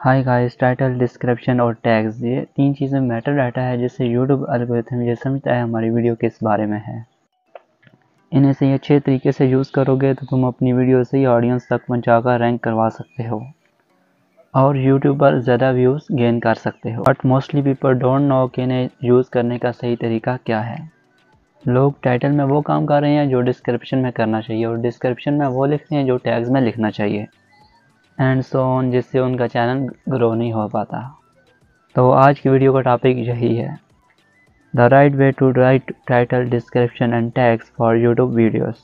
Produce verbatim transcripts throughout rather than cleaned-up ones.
हाय guys, title, description और tags ये तीन चीज़ें मैटर डाटा है जिससे यूट्यूब एल्गोरिथम ये समझता है हमारी वीडियो किस बारे में है। इन्हें सही अच्छे तरीके से यूज़ करोगे तो तुम अपनी वीडियो सही ऑडियंस तक पहुंचाकर रैंक करवा सकते हो और यूट्यूब पर ज़्यादा व्यूज़ गेन कर सकते हो। But mostly people don't know कि इन्हें यूज़ करने का सही तरीका क्या है। लोग टाइटल में वो काम कर रहे हैं जो डिस्क्रिप्शन में करना चाहिए और डिस्क्रिप्शन में वो लिखते हैं जो टैग्स में लिखना चाहिए एंड सो ऑन, जिससे उनका चैनल ग्रो नहीं हो पाता। तो आज की वीडियो का टॉपिक यही है, the right way to write title, description and tags for YouTube videos.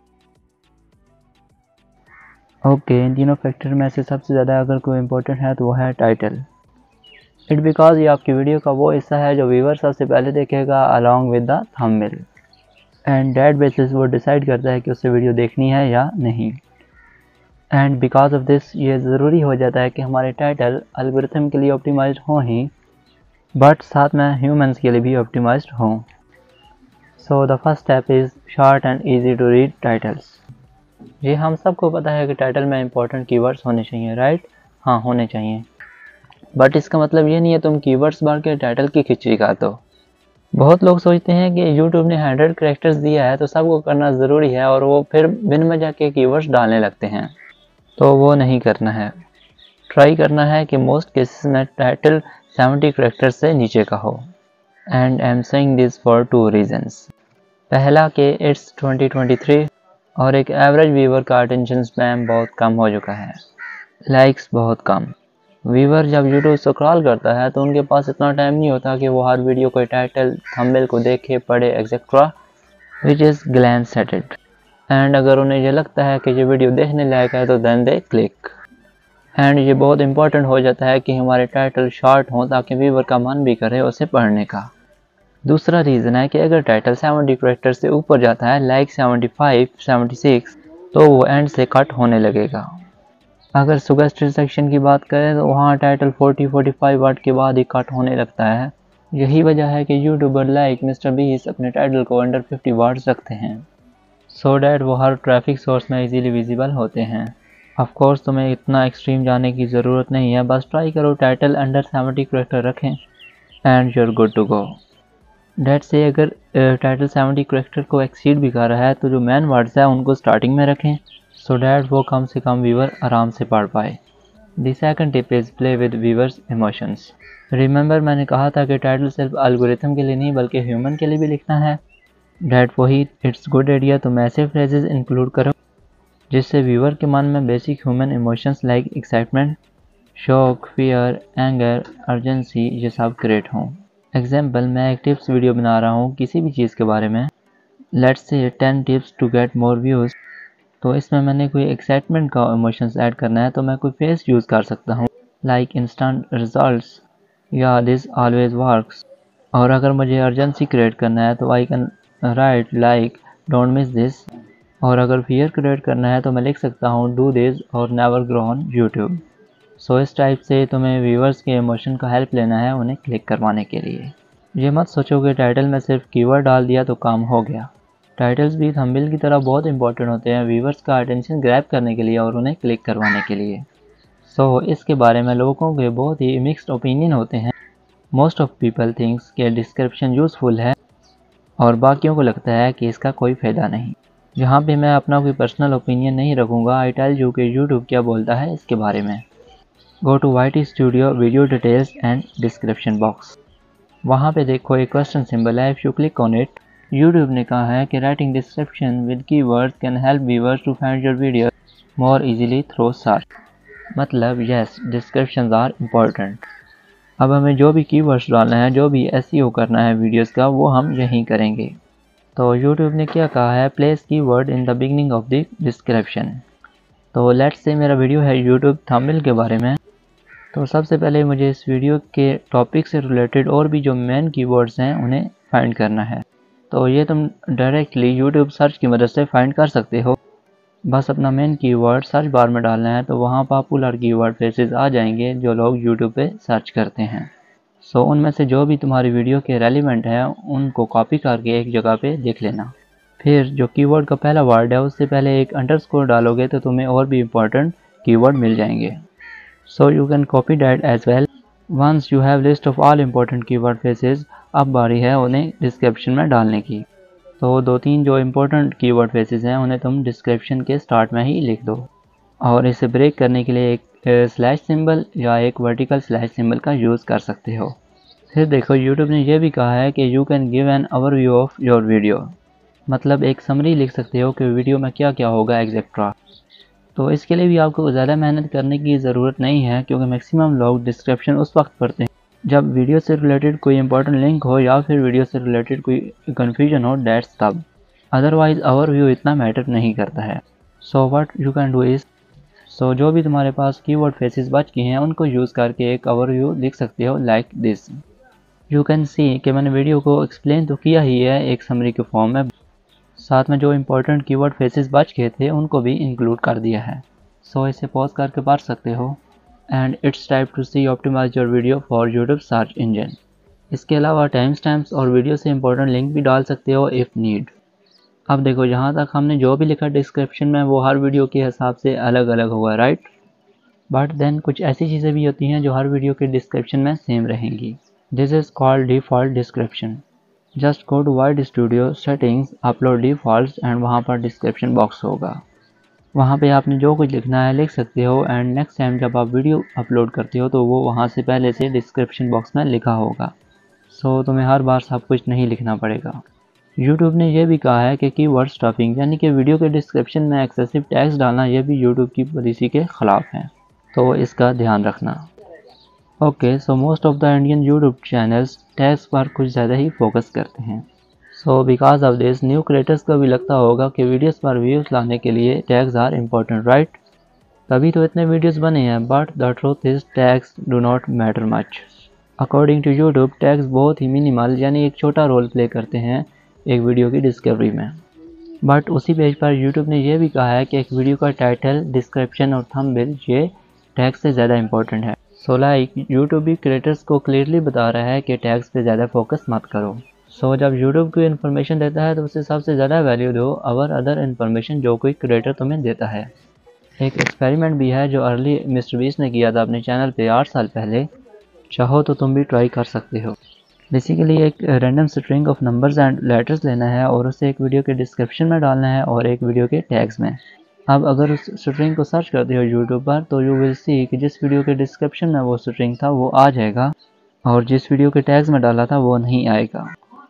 Okay, इन तीनों फैक्टर में से सबसे ज़्यादा अगर कोई इम्पोर्टेंट है तो वो है टाइटल। इट बिकॉज ये आपकी वीडियो का वो हिस्सा है जो व्यूअर सबसे पहले देखेगा along with the thumbnail and that basis वो डिसाइड करता है कि उससे वीडियो देखनी है या नहीं। एंड बिकॉज ऑफ दिस ये ज़रूरी हो जाता है कि हमारे टाइटल एल्गोरिथम के लिए ऑप्टिमाइज्ड हों ही, बट साथ में ह्यूमंस के लिए भी ऑप्टिमाइज्ड हों। So the first step is short and easy to read titles. ये हम सबको पता है कि टाइटल में इंपॉर्टेंट कीवर्ड्स होने चाहिए, राइट? हाँ, होने चाहिए, बट इसका मतलब ये नहीं है तुम कीवर्ड्स भर के टाइटल की खिचड़ी खा दो। बहुत लोग सोचते हैं कि यूट्यूब ने हंड्रेड कैरेक्टर्स दिया है तो सबको करना ज़रूरी है और वो फिर बिन वजह के कीवर्ड्स डालने लगते हैं। तो वो नहीं करना है। ट्राई करना है कि मोस्ट केसेस में टाइटल सेवेंटी कैरेक्टर्स से नीचे का हो। And I am saying this for two reasons. पहला कि इट्स ट्वेंटी ट्वेंटी थ्री और एक एवरेज व्यूअर का अटेंशन स्पैम बहुत कम हो चुका है, लाइक्स बहुत कम। व्यूअर जब यूट्यूब स्क्रॉल करता है तो उनके पास इतना टाइम नहीं होता कि वो हर वीडियो को टाइटल, थंबनेल को देखे, पढ़े etcetera, which is glance at it. And अगर उन्हें ये लगता है कि ये वीडियो देखने लायक है तो देन दे क्लिक। एंड ये बहुत इंपॉर्टेंट हो जाता है कि हमारे टाइटल शॉर्ट हों ताकि व्यूअर का मन भी करे उसे पढ़ने का। दूसरा रीज़न है कि अगर टाइटल सेवेंटी कैरेक्टर से ऊपर जाता है, like seventy five, seventy six, तो वो एंड से कट होने लगेगा। अगर सुगेस्टेड सेक्शन की बात करें तो वहाँ title forty forty five word के बाद ही कट होने लगता है। यही वजह है कि यूट्यूबर लाइक मिस्टर बीस अपने टाइटल को अंडर फिफ्टी वर्ड्स रखते हैं सो so डैट वो हर ट्रैफिक सोर्स में इजीली विजिबल होते हैं। ऑफ कोर्स तुम्हें इतना एक्सट्रीम जाने की ज़रूरत नहीं है, बस ट्राई करो टाइटल अंडर सेवेंटी कैरेक्टर रखें and you are good to go. That से अगर टाइटल सेवेंटी कैरेक्टर को एक्सीड भी कर रहा है तो जो मेन वर्ड्स है उनको स्टार्टिंग में रखें सो so डैट वो कम से कम व्यूअर आराम से पढ़ पाए। The second tip is play with viewers emotions. Remember मैंने कहा था कि टाइटल सिर्फ एल्गोरिथम के लिए नहीं बल्कि ह्यूमन के लिए भी लिखना है। डैट वही इट्स गुड आइडिया तुम ऐसे फ्रेजेस इंक्लूड करो जिससे व्यूअर के मन में basic human emotions like excitement, shock, fear, anger, urgency ये सब क्रिएट हों। एग्जाम्पल, मैं एक टिप्स वीडियो बना रहा हूँ किसी भी चीज़ के बारे में, let's say ten tips to get more views, तो इसमें मैंने कोई एक्साइटमेंट का इमोशंस ऐड करना है तो मैं कोई फेस यूज़ कर सकता हूँ लाइक इंस्टेंट रिजल्ट्स या दिस ऑलवेज वर्क्स। और अगर मुझे अर्जेंसी क्रिएट करना है तो I can write like don't miss this. और अगर फियर क्रिएट करना है तो मैं लिख सकता हूँ डू दिस और नेवर ग्रो ऑन यूट्यूब। सो इस टाइप से तुम्हें व्यूअर्स के इमोशन का हेल्प लेना है उन्हें क्लिक करवाने के लिए। ये मत सोचो कि टाइटल में सिर्फ कीवर्ड डाल दिया तो काम हो गया। टाइटल्स भी थंबनेल की तरह बहुत इंपॉर्टेंट होते हैं व्यूअर्स का अटेंशन ग्रैब करने के लिए और उन्हें क्लिक करवाने के लिए। सो so, इसके बारे में लोगों के बहुत ही मिक्स्ड ओपिनियन होते हैं। मोस्ट ऑफ पीपल थिंक्स के डिस्क्रिप्शन यूज़फुल है और बाकियों को लगता है कि इसका कोई फ़ायदा नहीं। यहाँ पे मैं अपना कोई पर्सनल ओपिनियन नहीं रखूँगा, आई टेल यू कि यूट्यूब क्या बोलता है इसके बारे में। Go to Y T studio video details and description box. वहाँ पे देखो एक क्वेश्चन सिंबल है, if you click on it, YouTube ने कहा है कि writing description with keywords can help viewers to find your video more easily through search. मतलब यस, डिस्क्रिप्शंस आर इम्पोर्टेंट। अब हमें जो भी कीवर्ड्स डालना है, जो भी एसईओ करना है वीडियोस का, वो हम यहीं करेंगे। तो यूट्यूब ने क्या कहा है, place keyword in the beginning of the description. तो लेट्स से मेरा वीडियो है यूट्यूब थंबनेल के बारे में, तो सबसे पहले मुझे इस वीडियो के टॉपिक से रिलेटेड और भी जो मेन कीवर्ड्स हैं उन्हें फाइंड करना है। तो ये तुम डायरेक्टली यूट्यूब सर्च की मदद से फाइंड कर सकते हो। बस अपना मेन कीवर्ड सर्च बार में डालना है तो वहाँ पॉपुलर कीवर्ड फ्रेजेस आ जाएंगे जो लोग यूट्यूब पे सर्च करते हैं। सो उनमें से जो भी तुम्हारी वीडियो के रेलिवेंट हैं उनको कॉपी करके एक जगह पे देख लेना। फिर जो कीवर्ड का पहला वर्ड है उससे पहले एक अंडरस्कोर डालोगे तो तुम्हें और भी इम्पोर्टेंट कीवर्ड मिल जाएंगे। so you can copy that as well. Once you have list of all important keyword phrases, अब बारी है उन्हें डिस्क्रिप्शन में डालने की। तो दो तीन जो इम्पोर्टेंट कीवर्ड फ्रेजेस हैं उन्हें तुम डिस्क्रिप्शन के स्टार्ट में ही लिख दो, और इसे ब्रेक करने के लिए एक स्लैश सिंबल या एक वर्टिकल स्लैश सिंबल का यूज़ कर सकते हो। फिर देखो यूट्यूब ने यह भी कहा है कि you can give an overview of your video, मतलब एक समरी लिख सकते हो कि वीडियो में क्या क्या होगा एक्सेट्रा। तो इसके लिए भी आपको ज़्यादा मेहनत करने की ज़रूरत नहीं है, क्योंकि मैक्सिमम लोग डिस्क्रिप्शन उस वक्त पढ़ते हैं जब वीडियो से रिलेटेड कोई इंपॉर्टेंट लिंक हो या फिर वीडियो से रिलेटेड कोई कन्फ्यूजन हो, दैट्स तब। अदरवाइज़ ओवरव्यू इतना मैटर नहीं करता है। So what you can do is, so जो भी तुम्हारे पास कीवर्ड फ्रेजेस बच गए हैं उनको यूज़ करके एक ओवरव्यू लिख सकते हो like this. You can see कि मैंने वीडियो को एक्सप्लेन तो किया ही है एक समरी के फॉर्म में, साथ में जो इम्पोर्टेंट कीवर्ड फ्रेजेस बच गए थे उनको भी इंक्लूड कर दिया है। सो so, इसे पॉज करके पढ़ सकते हो। And it's time to see optimize your video for YouTube search engine. इसके अलावा टाइम स्टैम्प्स और वीडियो से इंपॉर्टेंट लिंक भी डाल सकते हो इफ़ नीड। अब देखो यहाँ तक हमने जो भी लिखा डिस्क्रिप्शन में वो हर वीडियो के हिसाब से अलग अलग होगा, राइट। बट देन कुछ ऐसी चीज़ें भी होती हैं जो हर वीडियो के डिस्क्रिप्शन में सेम रहेंगी। This is called default description. Just go to YT studio settings, upload defaults and वहाँ पर डिस्क्रिप्शन बॉक्स होगा। वहाँ पे आपने जो कुछ लिखना है लिख सकते हो, एंड नेक्स्ट टाइम जब आप वीडियो अपलोड करते हो तो वो वहाँ से पहले से डिस्क्रिप्शन बॉक्स में लिखा होगा। सो so, तुम्हें हर बार सब कुछ नहीं लिखना पड़ेगा। यूट्यूब ने यह भी कहा है कि कीवर्ड स्टफिंग यानी कि वीडियो के डिस्क्रिप्शन में एक्सेसिव टैग्स डालना यह भी यूट्यूब की पॉलिसी के ख़िलाफ़ है, तो इसका ध्यान रखना। Okay, so most of the Indian YouTube channels tags पर कुछ ज़्यादा ही फोकस करते हैं। So because of this new creators को भी लगता होगा कि वीडियोस पर व्यूज़ लाने के लिए टैग्स आर इम्पोर्टेंट, राइट। तभी तो इतने वीडियोस बने हैं, but the truth is tags do not matter much. According to YouTube tags बहुत ही मिनिमल यानी एक छोटा रोल प्ले करते हैं एक वीडियो की डिस्कवरी में। बट उसी पेज पर यूट्यूब ने यह भी कहा है कि एक वीडियो का टाइटल, डिस्क्रिप्शन और थंबनेल ये टैग्स से ज़्यादा इंपॉर्टेंट है। सो लाइक यूट्यूब भी क्रिएटर्स को क्लियरली बता रहा है कि टैग्स पे ज़्यादा फोकस मत करो। सो so, जब यूट्यूब कोई इन्फॉर्मेशन देता है तो उसे सबसे ज़्यादा वैल्यू दो अवर अदर इन्फॉर्मेशन जो कोई क्रिएटर तुम्हें देता है। एक एक्सपेरिमेंट भी है जो अर्ली मिस्टर बीस्ट ने किया था अपने चैनल पे आठ साल पहले, चाहो तो तुम भी ट्राई कर सकते हो। बेसिकली एक random string of numbers and letters लेना है और उसे एक वीडियो के डिस्क्रिप्शन में डालना है और एक वीडियो के टैग्स में। अब अगर उस स्ट्रिंग को सर्च करते हो यूट्यूब पर तो यू विल सी कि जिस वीडियो के डिस्क्रिप्शन में वो स्ट्रिंग था वो आ जाएगा और जिस वीडियो के टैग्स में डाला था वो नहीं आएगा,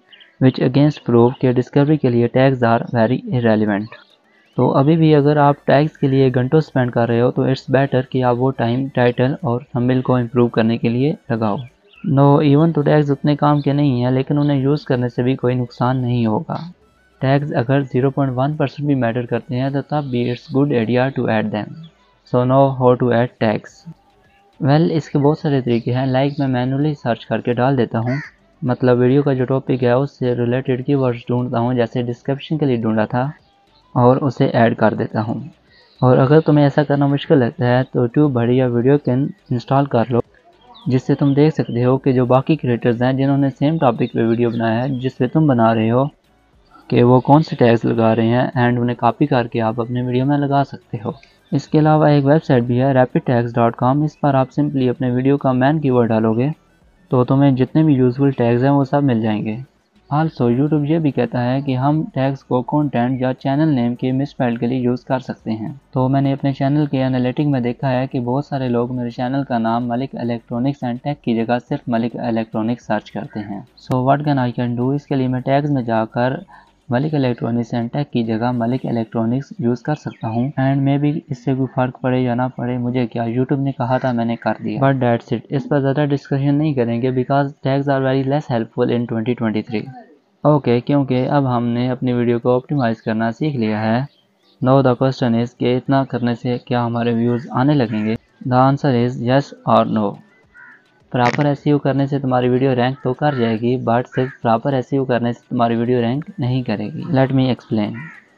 विच अगेंस्ट प्रूव के डिस्कवरी के लिए टैग्स आर वेरी इरेलीवेंट। तो अभी भी अगर आप टैग्स के लिए घंटों स्पेंड कर रहे हो तो इट्स बेटर कि आप वो टाइम टाइटल और थंबनेल को इम्प्रूव करने के लिए लगाओ। नो, इवन तो टैग्स उतने काम के नहीं हैं, लेकिन उन्हें यूज़ करने से भी कोई नुकसान नहीं होगा। टैग्स अगर ज़ीरो पॉइंट वन परसेंट भी मैटर करते हैं तो तब भी it's good idea to add them. So know how to add tags. Well, इसके बहुत सारे तरीके हैं। लाइक like मैं मैनुअली सर्च करके डाल देता हूँ, मतलब वीडियो का जो टॉपिक है उससे रिलेटेड कीवर्ड्स ढूंढता हूँ जैसे डिस्क्रिप्शन के लिए ढूंढा था और उसे ऐड कर देता हूँ। और अगर तुम्हें ऐसा करना मुश्किल लगता है तो ट्यूब बढ़िया वीडियो कैन इंस्टॉल कर लो, जिससे तुम देख सकते हो कि जो बाकी क्रिएटर्स हैं जिन्होंने सेम टॉपिक पे वीडियो बनाया है जिस पे तुम बना रहे हो कि वो कौन से टैग्स लगा रहे हैं, एंड उन्हें कॉपी करके आप अपने वीडियो में लगा सकते हो। इसके अलावा एक वेबसाइट भी है रैपिड टैग्स डॉट कॉम। इस पर आप सिंपली अपने वीडियो का मेन कीवर्ड डालोगे तो तुम्हें जितने भी यूज़फुल टैग्स हैं वो सब मिल जाएंगे। आल्सो यूट्यूब ये भी कहता है कि हम टैग्स को कंटेंट या चैनल नेम के मिसस्पेल के लिए यूज़ कर सकते हैं। तो मैंने अपने चैनल के एनालिटिक में देखा है कि बहुत सारे लोग मेरे चैनल का नाम मलिक इलेक्ट्रॉनिक्स एंड टेक की जगह सिर्फ मलिक इलेक्ट्रॉनिक्स सर्च करते हैं। So what can I can do, इसके लिए मैं टैग्स में जाकर मलिक इलेक्ट्रॉनिक्स एंड टेक की जगह मलिक इलेक्ट्रॉनिक्स यूज़ कर सकता हूँ, एंड मे भी इससे कोई फ़र्क पड़े या ना पड़े मुझे क्या, यूट्यूब ने कहा था मैंने कर दिया। बट दैट्स इट, इस पर ज़्यादा डिस्कशन नहीं करेंगे because tags are very less helpful in twenty twenty three. Okay, क्योंकि अब हमने अपनी वीडियो को ऑप्टिमाइज़ करना सीख लिया है। नो, द क्वेश्चन इज़ कि इतना करने से क्या हमारे व्यूज़ आने लगेंगे? द आंसर इज़ येस और नो। प्रॉपर एसईओ करने से तुम्हारी वीडियो रैंक तो कर जाएगी, बट सिर्फ प्रॉपर एसईओ करने से तुम्हारी वीडियो रैंक नहीं करेगी। Let me explain.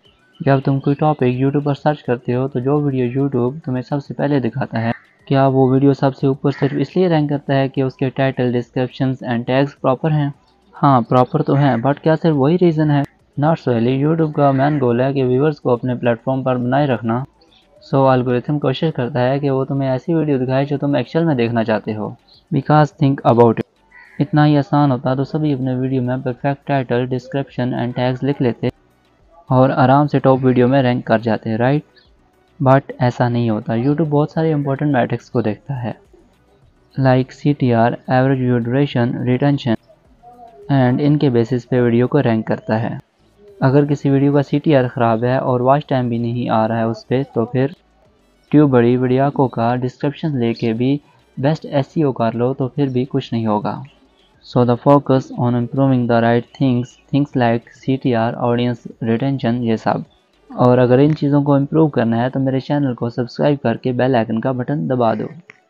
जब तुम कोई टॉपिक यूट्यूब पर सर्च करते हो तो जो वीडियो यूट्यूब तुम्हें सबसे पहले दिखाता है, क्या वो वीडियो सबसे ऊपर सिर्फ इसलिए रैंक करता है कि उसके title, descriptions and tags proper हैं? हाँ, प्रॉपर तो हैं, बट क्या सिर्फ वही रीज़न है? Not really. यूट्यूब का मेन गोल है कि व्यूअर्स को अपने प्लेटफॉर्म पर बनाए रखना, सो एल्गोरिथम कोशिश करता है कि वो तुम्हें ऐसी वीडियो दिखाए जो तुम एक्चुअल में देखना चाहते हो। बिकॉज थिंक अबाउट इट, इतना ही आसान होता तो सभी अपने वीडियो में perfect title, description and tags लिख लेते और आराम से टॉप वीडियो में रैंक कर जाते, राइट। बट ऐसा नहीं होता। यूट्यूब बहुत सारे इंपॉर्टेंट मैट्रिक्स को देखता है, like C T R, average view duration, retention, and इनके बेसिस पे वीडियो को रैंक करता है। अगर किसी वीडियो का सी टी आर ख़राब है और वॉच टाइम भी नहीं आ रहा है उस पर, तो फिर ट्यूब बड़ी वीडियो का डिस्क्रिप्शन लेके भी बेस्ट एस ई ओ कर लो तो फिर भी कुछ नहीं होगा। So the focus on improving the right things, things like C T R, audience retention, ये सब। और अगर इन चीज़ों को इम्प्रूव करना है तो मेरे चैनल को सब्सक्राइब करके बेल आइकन का बटन दबा दो।